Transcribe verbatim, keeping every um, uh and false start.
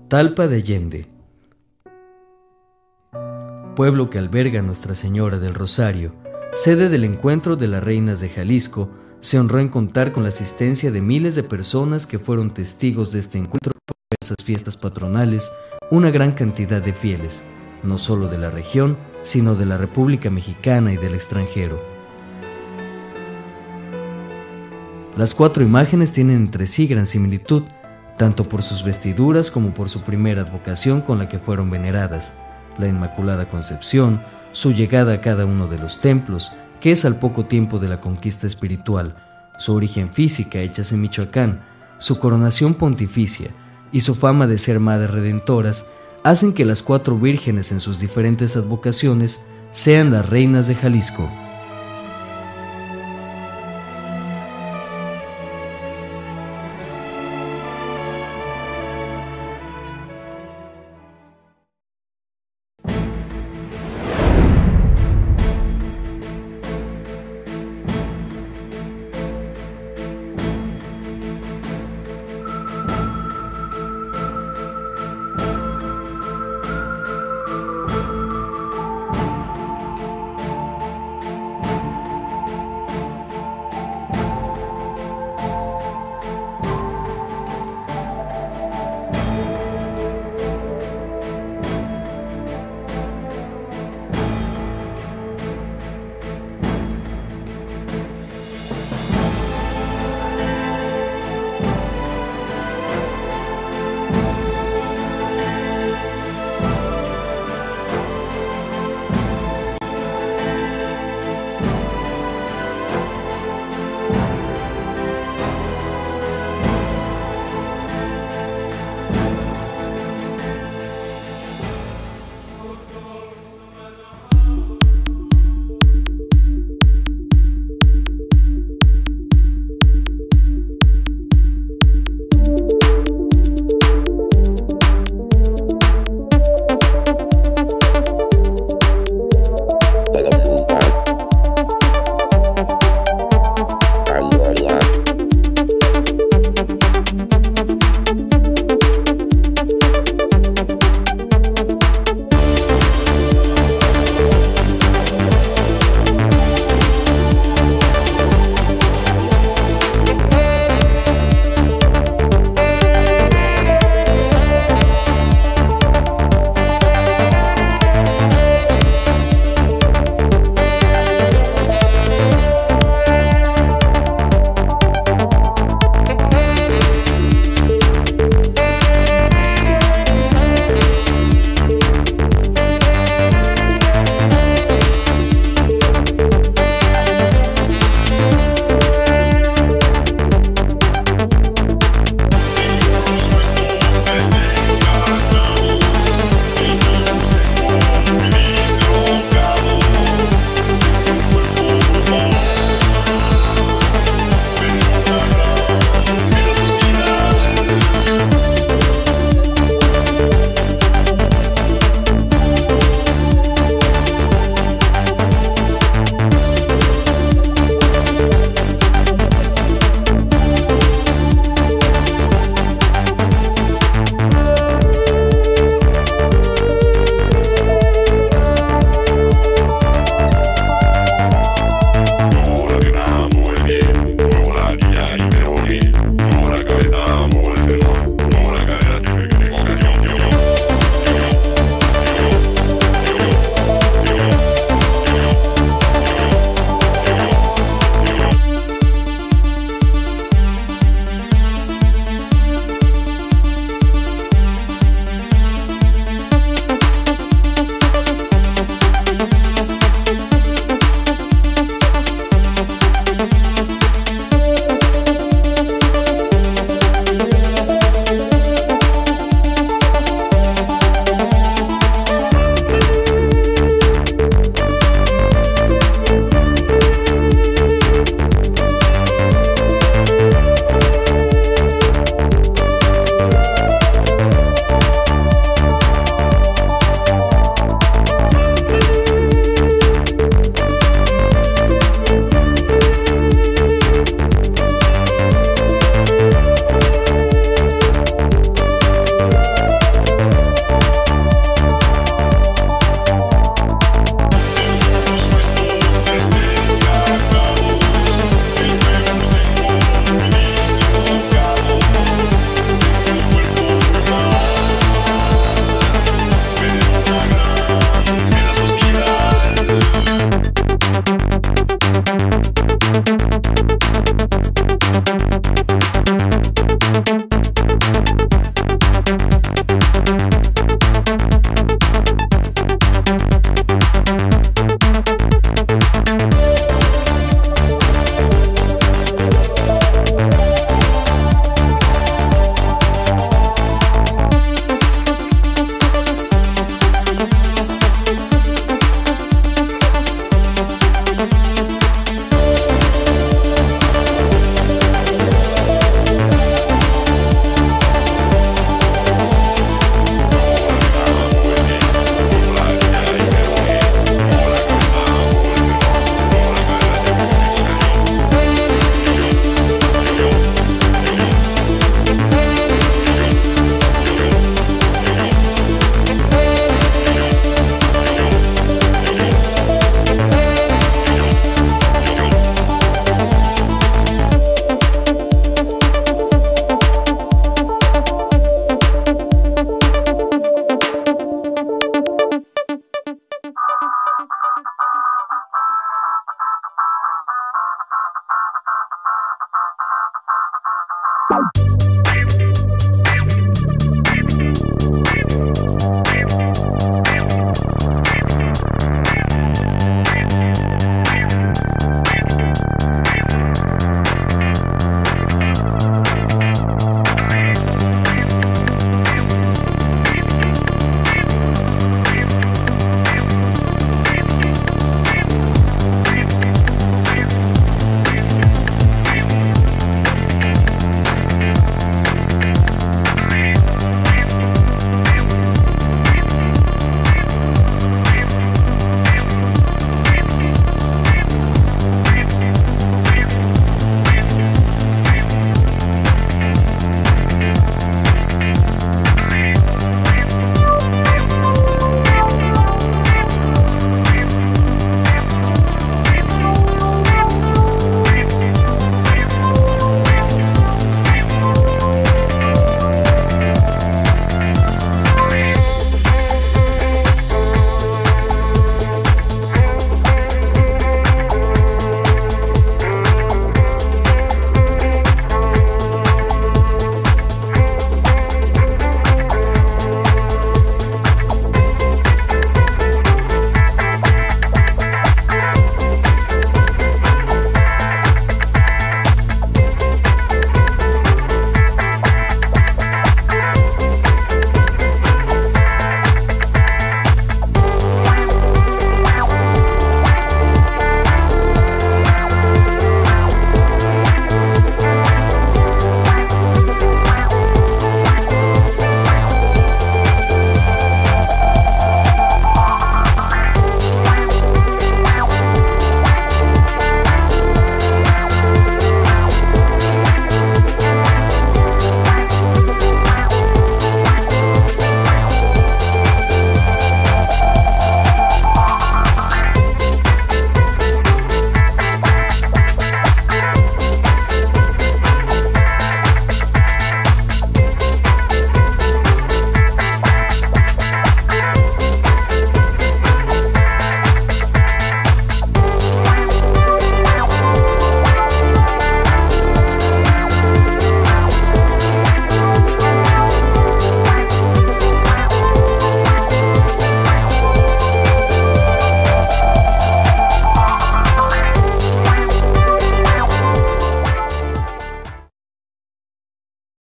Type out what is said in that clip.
Talpa de Allende, pueblo que alberga a Nuestra Señora del Rosario, sede del encuentro de las reinas de Jalisco, se honró en contar con la asistencia de miles de personas que fueron testigos de este encuentro por esas fiestas patronales, una gran cantidad de fieles, no solo de la región, sino de la República Mexicana y del extranjero. Las cuatro imágenes tienen entre sí gran similitud, tanto por sus vestiduras como por su primera advocación con la que fueron veneradas, la Inmaculada Concepción, su llegada a cada uno de los templos, que es al poco tiempo de la conquista espiritual, su origen física hechas en Michoacán, su coronación pontificia y su fama de ser madres redentoras, hacen que las cuatro vírgenes en sus diferentes advocaciones sean las reinas de Jalisco.